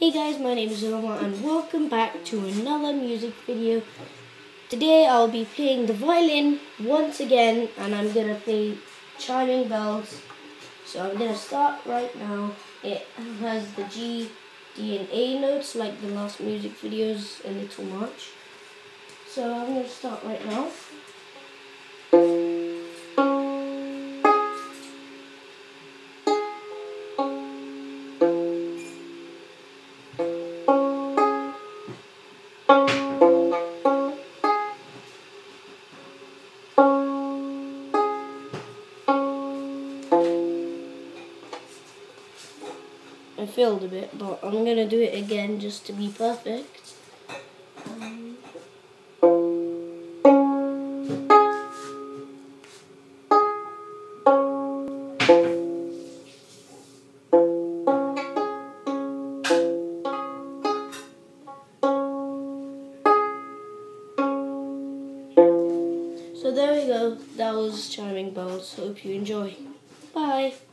Hey guys, my name is Roma and welcome back to another music video. Today I'll be playing the violin once again and I'm going to play Chiming Bells. So I'm going to start right now. It has the G, D and A notes like the last music videos, a little much. So I'm going to start right now. I failed a bit, but I'm going to do it again just to be perfect. So there we go, that was Chiming Bells. Hope you enjoy. Bye.